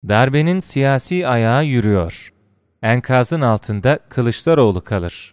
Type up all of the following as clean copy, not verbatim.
Darbenin siyasi ayağı yürüyor. Enkazın altında Kılıçdaroğlu kalır.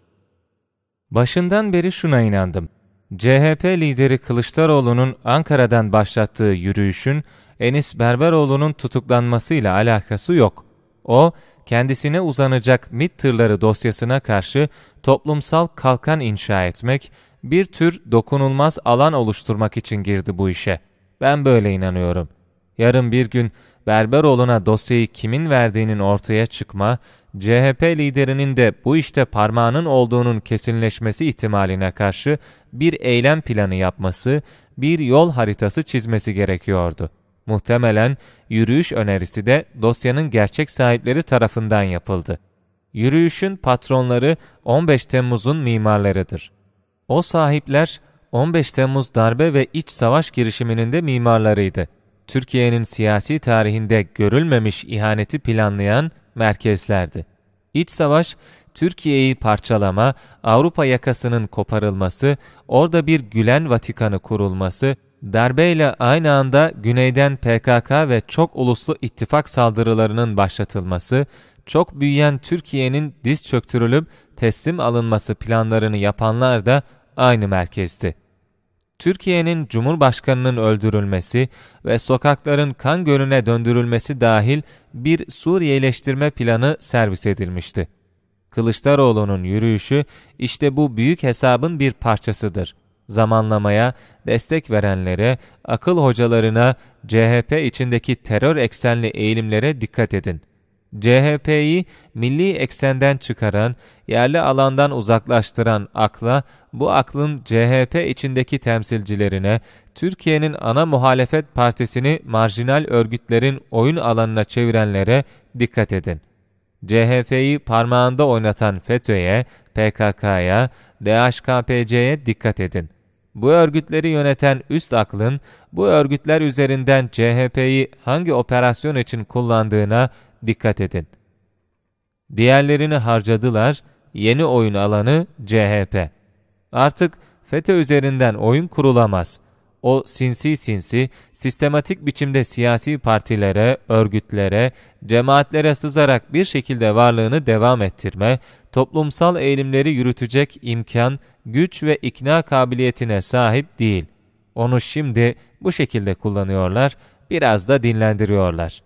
Başından beri şuna inandım. CHP lideri Kılıçdaroğlu'nun Ankara'dan başlattığı yürüyüşün Enis Berberoğlu'nun tutuklanmasıyla alakası yok. O, kendisine uzanacak MİT tırları dosyasına karşı toplumsal kalkan inşa etmek, bir tür dokunulmaz alan oluşturmak için girdi bu işe. Ben böyle inanıyorum. Yarın bir gün Berberoğlu'na dosyayı kimin verdiğinin ortaya çıkma, CHP liderinin de bu işte parmağının olduğunun kesinleşmesi ihtimaline karşı bir eylem planı yapması, bir yol haritası çizmesi gerekiyordu. Muhtemelen yürüyüş önerisi de dosyanın gerçek sahipleri tarafından yapıldı. Yürüyüşün patronları 15 Temmuz'un mimarlarıdır. O sahipler 15 Temmuz darbe ve iç savaş girişiminin de mimarlarıydı. Türkiye'nin siyasi tarihinde görülmemiş ihaneti planlayan merkezlerdi. İç savaş, Türkiye'yi parçalama, Avrupa yakasının koparılması, orada bir Gülen Vatikanı kurulması, darbeyle aynı anda güneyden PKK ve çok uluslu ittifak saldırılarının başlatılması, çok büyüyen Türkiye'nin diz çöktürülüp teslim alınması planlarını yapanlar da aynı merkezdi. Türkiye'nin Cumhurbaşkanı'nın öldürülmesi ve sokakların kan gölüne döndürülmesi dahil bir Suriyeleştirme planı servis edilmişti. Kılıçdaroğlu'nun yürüyüşü işte bu büyük hesabın bir parçasıdır. Zamanlamaya, destek verenlere, akıl hocalarına, CHP içindeki terör eksenli eğilimlere dikkat edin. CHP'yi milli eksenden çıkaran, yerli alandan uzaklaştıran akla, bu aklın CHP içindeki temsilcilerine, Türkiye'nin ana muhalefet partisini marjinal örgütlerin oyun alanına çevirenlere dikkat edin. CHP'yi parmağında oynatan FETÖ'ye, PKK'ya, DHKPC'ye dikkat edin. Bu örgütleri yöneten üst aklın, bu örgütler üzerinden CHP'yi hangi operasyon için kullandığına dikkat edin. Diğerlerini harcadılar, yeni oyun alanı CHP. Artık FETÖ üzerinden oyun kurulamaz. O sinsi, sistematik biçimde siyasi partilere, örgütlere, cemaatlere sızarak bir şekilde varlığını devam ettirme, toplumsal eğilimleri yürütecek imkan, güç ve ikna kabiliyetine sahip değil. Onu şimdi bu şekilde kullanıyorlar, biraz da dinlendiriyorlar.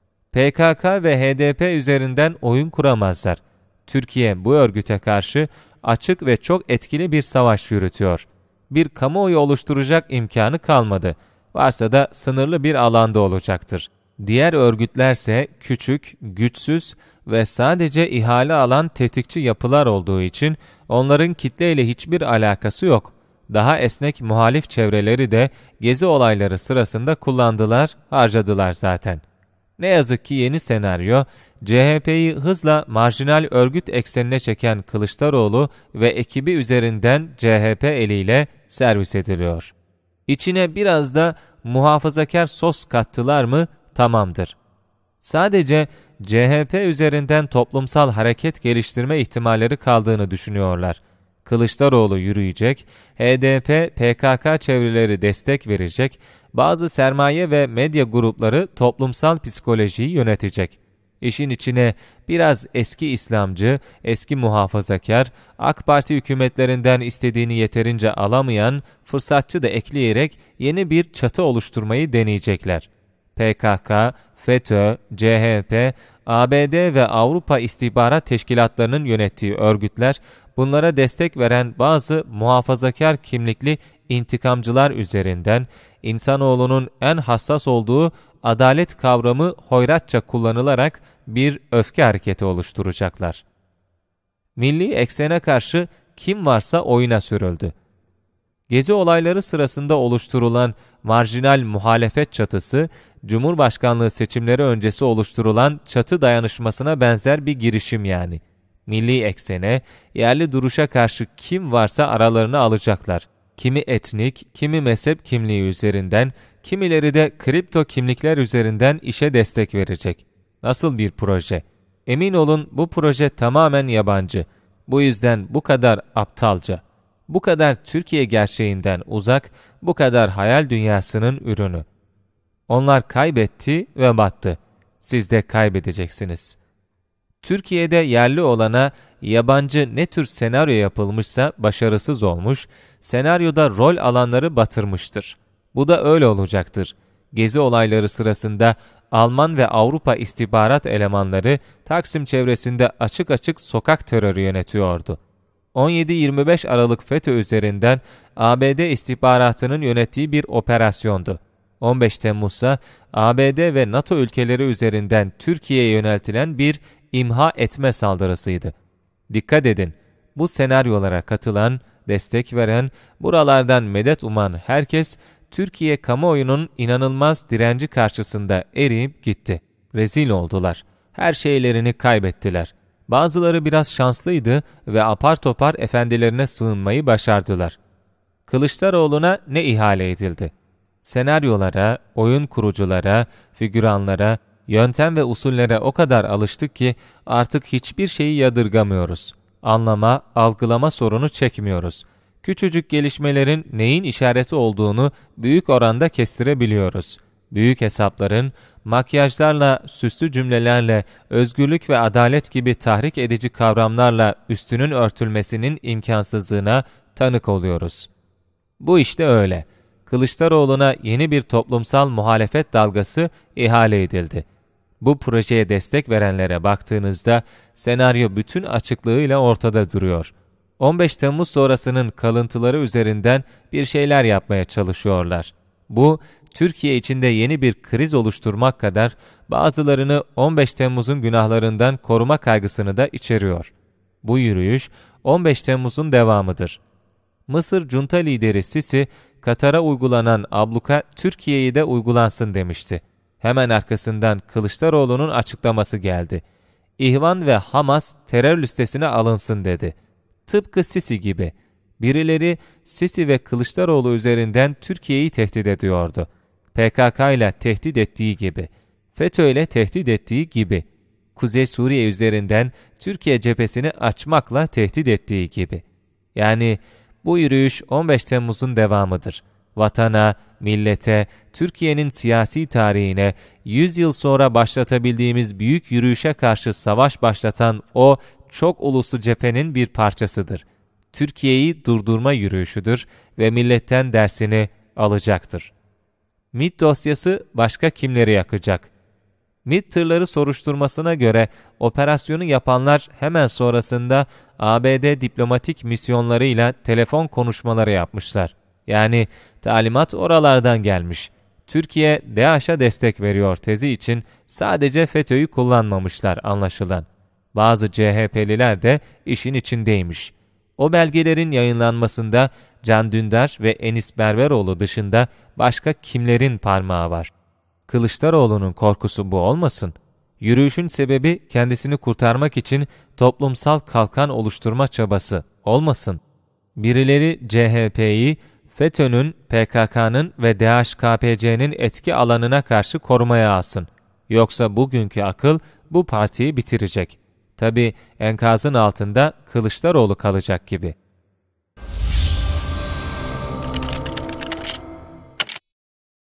PKK ve HDP üzerinden oyun kuramazlar. Türkiye bu örgüte karşı açık ve çok etkili bir savaş yürütüyor. Bir kamuoyu oluşturacak imkanı kalmadı. Varsa da sınırlı bir alanda olacaktır. Diğer örgütlerse küçük, güçsüz ve sadece ihale alan tetikçi yapılar olduğu için onların kitleyle hiçbir alakası yok. Daha esnek muhalif çevreleri de gezi olayları sırasında kullandılar, harcadılar zaten. Ne yazık ki yeni senaryo, CHP'yi hızla marjinal örgüt eksenine çeken Kılıçdaroğlu ve ekibi üzerinden CHP eliyle servis ediliyor. İçine biraz da muhafazakar sos kattılar mı tamamdır. Sadece CHP üzerinden toplumsal hareket geliştirme ihtimalleri kaldığını düşünüyorlar. Kılıçdaroğlu yürüyecek, HDP, PKK çevreleri destek verecek, bazı sermaye ve medya grupları toplumsal psikolojiyi yönetecek. İşin içine biraz eski İslamcı, eski muhafazakar, AK Parti hükümetlerinden istediğini yeterince alamayan fırsatçı da ekleyerek yeni bir çatı oluşturmayı deneyecekler. PKK, FETÖ, CHP, ABD ve Avrupa istihbarat teşkilatlarının yönettiği örgütler, bunlara destek veren bazı muhafazakar kimlikli intikamcılar üzerinden, insanoğlunun en hassas olduğu adalet kavramı hoyratça kullanılarak bir öfke hareketi oluşturacaklar. Milli eksene karşı kim varsa oyuna sürüldü. Gezi olayları sırasında oluşturulan marjinal muhalefet çatısı, Cumhurbaşkanlığı seçimleri öncesi oluşturulan çatı dayanışmasına benzer bir girişim yani. Milli eksene, yerli duruşa karşı kim varsa aralarına alacaklar. Kimi etnik, kimi mezhep kimliği üzerinden, kimileri de kripto kimlikler üzerinden işe destek verecek. Nasıl bir proje? Emin olun bu proje tamamen yabancı. Bu yüzden bu kadar aptalca. Bu kadar Türkiye gerçeğinden uzak, bu kadar hayal dünyasının ürünü. Onlar kaybetti ve battı. Siz de kaybedeceksiniz. Türkiye'de yerli olana yabancı ne tür senaryo yapılmışsa başarısız olmuş, senaryoda rol alanları batırmıştır. Bu da öyle olacaktır. Gezi olayları sırasında Alman ve Avrupa istihbarat elemanları Taksim çevresinde açık açık sokak terörü yönetiyordu. 17-25 Aralık FETÖ üzerinden ABD istihbaratının yönettiği bir operasyondu. 15 Temmuz'sa ABD ve NATO ülkeleri üzerinden Türkiye'ye yöneltilen bir imha etme saldırısıydı. Dikkat edin, bu senaryolara katılan, destek veren, buralardan medet uman herkes, Türkiye kamuoyunun inanılmaz direnci karşısında eriyip gitti. Rezil oldular. Her şeylerini kaybettiler. Bazıları biraz şanslıydı ve apar topar efendilerine sığınmayı başardılar. Kılıçdaroğlu'na ne ihale edildi? Senaryolara, oyun kuruculara, figüranlara, yöntem ve usullere o kadar alıştık ki artık hiçbir şeyi yadırgamıyoruz. Anlama, algılama sorunu çekmiyoruz. Küçücük gelişmelerin neyin işareti olduğunu büyük oranda kestirebiliyoruz. Büyük hesapların, makyajlarla, süslü cümlelerle, özgürlük ve adalet gibi tahrik edici kavramlarla üstünün örtülmesinin imkansızlığına tanık oluyoruz. Bu işte öyle. Kılıçdaroğlu'na yeni bir toplumsal muhalefet dalgası ihale edildi. Bu projeye destek verenlere baktığınızda senaryo bütün açıklığıyla ortada duruyor. 15 Temmuz sonrasının kalıntıları üzerinden bir şeyler yapmaya çalışıyorlar. Bu, Türkiye içinde yeni bir kriz oluşturmak kadar bazılarını 15 Temmuz'un günahlarından koruma kaygısını da içeriyor. Bu yürüyüş 15 Temmuz'un devamıdır. Mısır Junta lideri Sisi, Katar'a uygulanan abluka Türkiye'ye de uygulansın demişti. Hemen arkasından Kılıçdaroğlu'nun açıklaması geldi. İhvan ve Hamas terör listesine alınsın dedi. Tıpkı Sisi gibi. Birileri Sisi ve Kılıçdaroğlu üzerinden Türkiye'yi tehdit ediyordu. PKK ile tehdit ettiği gibi. FETÖ ile tehdit ettiği gibi. Kuzey Suriye üzerinden Türkiye cephesini açmakla tehdit ettiği gibi. Yani bu yürüyüş 15 Temmuz'un devamıdır. Vatana, millete, Türkiye'nin siyasi tarihine 100 yıl sonra başlatabildiğimiz büyük yürüyüşe karşı savaş başlatan o çok uluslu cephenin bir parçasıdır. Türkiye'yi durdurma yürüyüşüdür ve milletten dersini alacaktır. MİT dosyası başka kimleri yakacak? MİT tırları soruşturmasına göre operasyonu yapanlar hemen sonrasında ABD diplomatik misyonlarıyla telefon konuşmaları yapmışlar. Yani talimat oralardan gelmiş. Türkiye, DAEŞ'a destek veriyor tezi için sadece FETÖ'yü kullanmamışlar anlaşılan. Bazı CHP'liler de işin içindeymiş. O belgelerin yayınlanmasında Can Dündar ve Enis Berberoğlu dışında başka kimlerin parmağı var? Kılıçdaroğlu'nun korkusu bu olmasın. Yürüyüşün sebebi kendisini kurtarmak için toplumsal kalkan oluşturma çabası olmasın. Birileri CHP'yi FETÖ'nün, PKK'nın ve DHKPC'nin etki alanına karşı korumaya alsın. Yoksa bugünkü akıl bu partiyi bitirecek. Tabii enkazın altında Kılıçdaroğlu kalacak gibi.